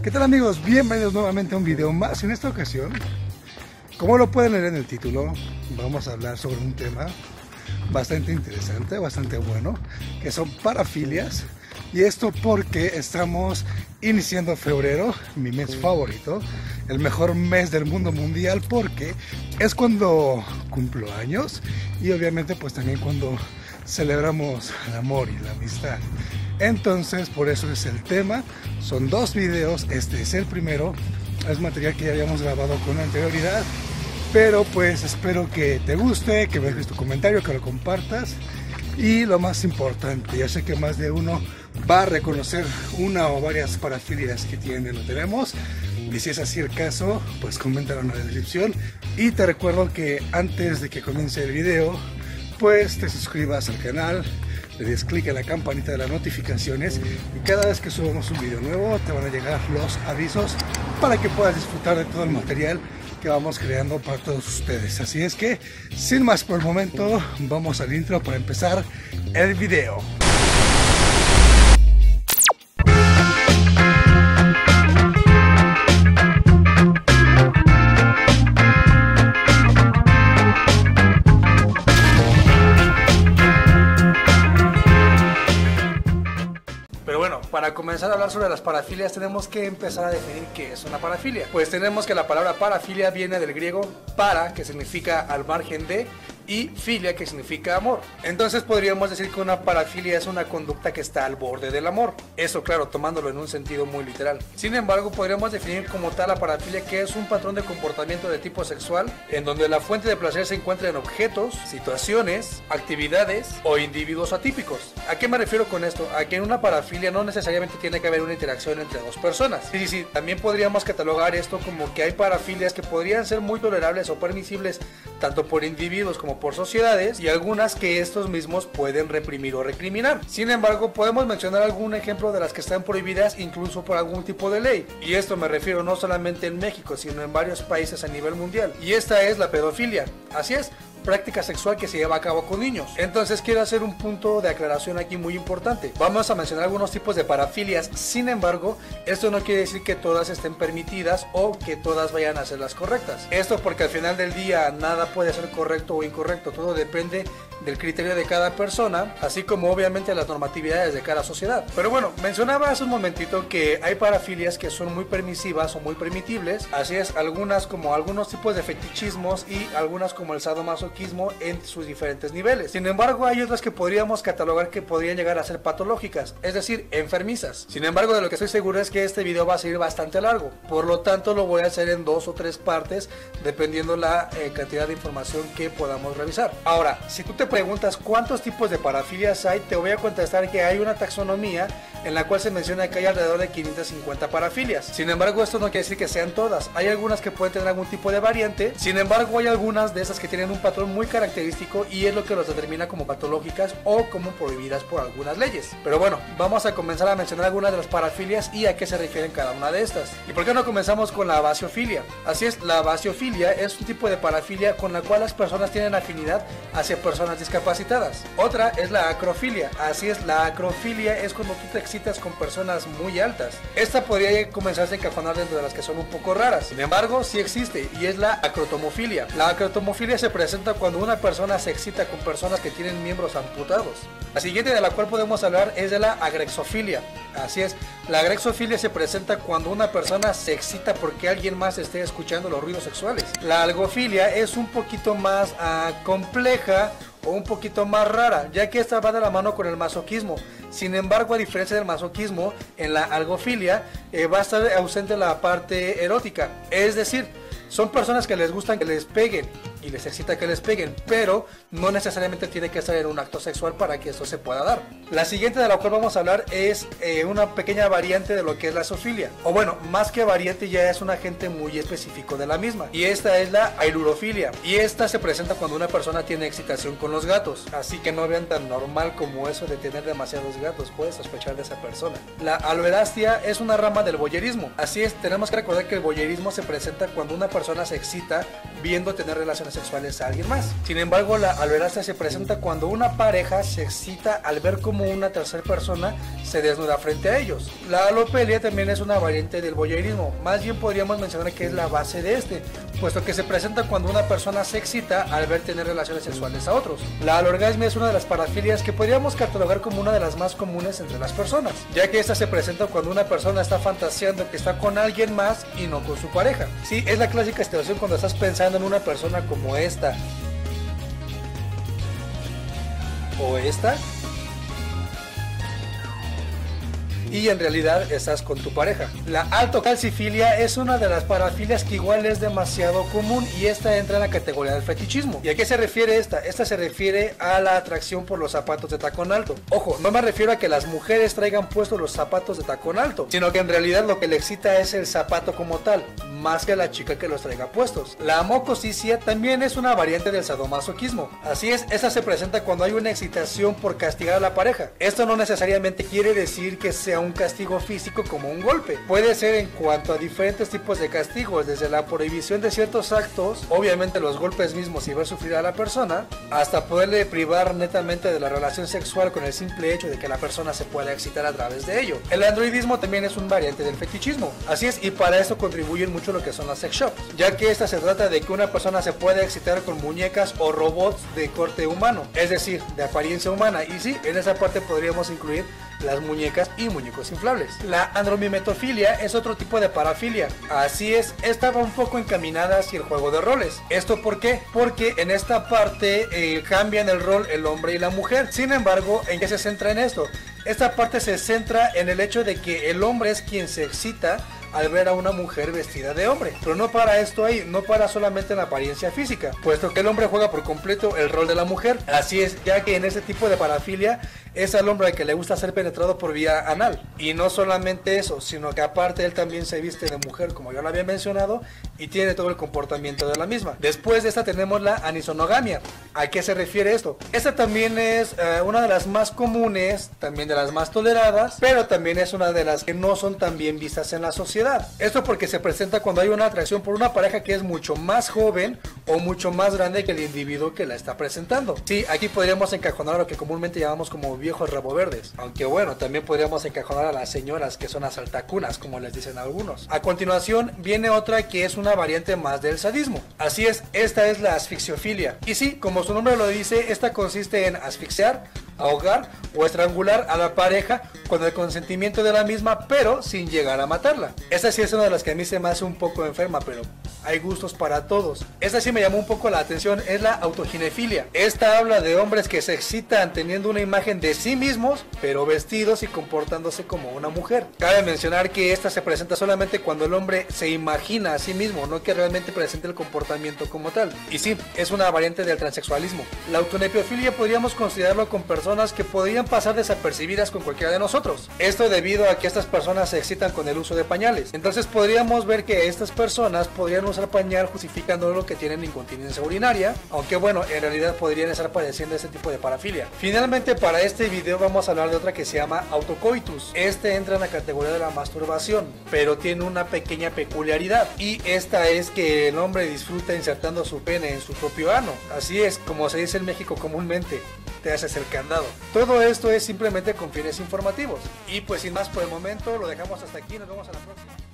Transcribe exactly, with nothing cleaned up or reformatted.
¿Qué tal amigos? Bienvenidos nuevamente a un video más. En esta ocasión, como lo pueden leer en el título, vamos a hablar sobre un tema bastante interesante, bastante bueno, que son parafilias. Y esto porque estamos iniciando febrero, mi mes favorito, el mejor mes del mundo mundial, porque es cuando cumplo años y obviamente pues también cuando celebramos el amor y la amistad. Entonces por eso es el tema. Son dos videos, este es el primero, es material que ya habíamos grabado con anterioridad, pero pues espero que te guste, que me dejes tu comentario, que lo compartas. Y lo más importante, ya sé que más de uno va a reconocer una o varias parafilias que tienen o tenemos, y si es así el caso, pues coméntalo en la descripción. Y te recuerdo que antes de que comience el video, pues te suscribas al canal, le des clic en la campanita de las notificaciones y cada vez que subamos un video nuevo te van a llegar los avisos para que puedas disfrutar de todo el material que vamos creando para todos ustedes. Así es que, sin más por el momento, vamos al intro para empezar el video. Para comenzar a hablar sobre las parafilias tenemos que empezar a definir qué es una parafilia. Pues tenemos que la palabra parafilia viene del griego para, que significa al margen de, y filia, que significa amor. Entonces podríamos decir que una parafilia es una conducta que está al borde del amor. Eso claro, tomándolo en un sentido muy literal. Sin embargo, podríamos definir como tal la parafilia que es un patrón de comportamiento de tipo sexual en donde la fuente de placer se encuentra en objetos, situaciones, actividades o individuos atípicos. ¿A qué me refiero con esto? A que en una parafilia no necesariamente tiene que haber una interacción entre dos personas. Sí, sí, sí. También podríamos catalogar esto como que hay parafilias que podrían ser muy tolerables o permisibles tanto por individuos como por sociedades, y algunas que estos mismos pueden reprimir o recriminar. Sin embargo, podemos mencionar algún ejemplo de las que están prohibidas incluso por algún tipo de ley, y esto me refiero no solamente en México, sino en varios países a nivel mundial, y esta es la pedofilia. Así es, práctica sexual que se lleva a cabo con niños. Entonces quiero hacer un punto de aclaración aquí muy importante. Vamos a mencionar algunos tipos de parafilias. Sin embargo, esto no quiere decir que todas estén permitidas o que todas vayan a ser las correctas. Esto porque al final del día nada puede ser correcto o incorrecto. Todo depende del criterio de cada persona, así como obviamente las normatividades de cada sociedad. Pero bueno, mencionaba hace un momentito que hay parafilias que son muy permisivas o muy permitibles. Así es, algunas como algunos tipos de fetichismos y algunas como el sadomasoquismo en sus diferentes niveles. Sin embargo, hay otras que podríamos catalogar que podrían llegar a ser patológicas, es decir, enfermizas. Sin embargo, de lo que estoy seguro es que este video va a ser bastante largo, por lo tanto lo voy a hacer en dos o tres partes dependiendo la eh, cantidad de información que podamos revisar. Ahora, si tú te preguntas cuántos tipos de parafilias hay, te voy a contestar que hay una taxonomía en la cual se menciona que hay alrededor de quinientas cincuenta parafilias. Sin embargo, esto no quiere decir que sean todas. Hay algunas que pueden tener algún tipo de variante. Sin embargo, hay algunas de esas que tienen un patrón muy característico y es lo que los determina como patológicas o como prohibidas por algunas leyes. Pero bueno, vamos a comenzar a mencionar algunas de las parafilias y a qué se refieren cada una de estas. ¿Y por qué no comenzamos con la basiofilia? Así es, la basiofilia es un tipo de parafilia con la cual las personas tienen afinidad hacia personas discapacitadas. Otra es la acrofilia. Así es, la acrofilia es cuando tú te excitas con personas muy altas. Esta podría comenzarse a encajonar dentro de las que son un poco raras. Sin embargo, sí existe y es la acrotomofilia. La acrotomofilia se presenta cuando una persona se excita con personas que tienen miembros amputados. La siguiente de la cual podemos hablar es de la agrexofilia. Así es, la agrexofilia se presenta cuando una persona se excita porque alguien más esté escuchando los ruidos sexuales. La algofilia es un poquito más uh, compleja o un poquito más rara, ya que esta va de la mano con el masoquismo. Sin embargo, a diferencia del masoquismo, en la algofilia eh, va a estar ausente la parte erótica, es decir, son personas que les gustan que les peguen y les excita que les peguen, pero no necesariamente tiene que ser en un acto sexual para que esto se pueda dar. La siguiente de la cual vamos a hablar es eh, una pequeña variante de lo que es la zoofilia, o bueno, más que variante ya es un agente muy específico de la misma, y esta es la ailurofilia, y esta se presenta cuando una persona tiene excitación con los gatos, así que no vean tan normal como eso de tener demasiados gatos, puedes sospechar de esa persona. La aloerastia es una rama del voyerismo, así es, tenemos que recordar que el voyerismo se presenta cuando una persona se excita viendo tener relaciones sexuales a alguien más. Sin embargo, la alopecia se presenta cuando una pareja se excita al ver cómo una tercera persona se desnuda frente a ellos. La alopecia también es una variante del voyeurismo, más bien podríamos mencionar que es la base de este, puesto que se presenta cuando una persona se excita al ver tener relaciones sexuales a otros. La alorgasmia es una de las parafilias que podríamos catalogar como una de las más comunes entre las personas, ya que esta se presenta cuando una persona está fantaseando que está con alguien más y no con su pareja. Sí, es la clásica situación cuando estás pensando en una persona como esta o esta, y en realidad estás con tu pareja. La altocalcifilia es una de las parafilias que igual es demasiado común, y esta entra en la categoría del fetichismo. ¿Y a qué se refiere esta? Esta se refiere a la atracción por los zapatos de tacón alto. Ojo, no me refiero a que las mujeres traigan puestos los zapatos de tacón alto, sino que en realidad lo que le excita es el zapato como tal, más que a la chica que los traiga puestos. La amocosicia también es una variante del sadomasoquismo. Así es, esta se presenta cuando hay una excitación por castigar a la pareja. Esto no necesariamente quiere decir que sea un castigo físico como un golpe. Puede ser en cuanto a diferentes tipos de castigos, desde la prohibición de ciertos actos, obviamente los golpes mismos y ver sufrir a la persona, hasta poderle privar netamente de la relación sexual con el simple hecho de que la persona se pueda excitar a través de ello. El androidismo también es un variante del fetichismo. Así es, y para eso contribuyen mucho lo que son las sex shops, ya que esta se trata de que una persona se puede excitar con muñecas o robots de corte humano, es decir, de apariencia humana. Y sí, en esa parte podríamos incluir las muñecas y muñecos inflables. La andromimetofilia es otro tipo de parafilia. Así es, esta va un poco encaminada hacia el juego de roles. ¿Esto por qué? Porque en esta parte eh, cambian el rol el hombre y la mujer. Sin embargo, ¿en qué se centra en esto? Esta parte se centra en el hecho de que el hombre es quien se excita al ver a una mujer vestida de hombre, pero no para esto ahí, no para solamente en la apariencia física, puesto que el hombre juega por completo el rol de la mujer. Así es, ya que en este tipo de parafilia es al hombre al que le gusta ser penetrado por vía anal, y no solamente eso, sino que aparte él también se viste de mujer, como yo lo había mencionado, y tiene todo el comportamiento de la misma. Después de esta tenemos la anisonogamia. ¿A qué se refiere esto? Esta también es uh, una de las más comunes, también de las más toleradas, pero también es una de las que no son tan bien vistas en la sociedad. Esto porque se presenta cuando hay una atracción por una pareja que es mucho más joven o mucho más grande que el individuo que la está presentando. Sí, aquí podríamos encajonar lo que comúnmente llamamos como viejos rabo verdes, aunque bueno, también podríamos encajonar a las señoras que son asaltacunas, como les dicen algunos. A continuación viene otra que es una variante más del sadismo. Así es, esta es la asfixiofilia. Y sí, como su nombre lo dice, esta consiste en asfixiar, ahogar o estrangular a la pareja con el consentimiento de la misma, pero sin llegar a matarla. Esta sí es una de las que a mí se me hace un poco enferma, pero hay gustos para todos. Esta sí me llamó un poco la atención, es la autoginefilia. Esta habla de hombres que se excitan teniendo una imagen de sí mismos, pero vestidos y comportándose como una mujer. Cabe mencionar que esta se presenta solamente cuando el hombre se imagina a sí mismo, no que realmente presente el comportamiento como tal. Y sí, es una variante del transexualismo. La autonepiofilia podríamos considerarlo con personas que podrían pasar desapercibidas con cualquiera de nosotros. Esto debido a que estas personas se excitan con el uso de pañales. Entonces podríamos ver que estas personas podrían usar pañal justificando lo que tienen incontinencia urinaria, aunque bueno, en realidad podrían estar padeciendo este tipo de parafilia. Finalmente, para este video vamos a hablar de otra que se llama autocoitus. Este entra en la categoría de la masturbación, pero tiene una pequeña peculiaridad, y esta es que el hombre disfruta insertando su pene en su propio ano. Así es, como se dice en México comúnmente, te haces el candado. Todo esto es simplemente con fines informativos. Y pues sin más por el momento, lo dejamos hasta aquí, nos vemos a la próxima.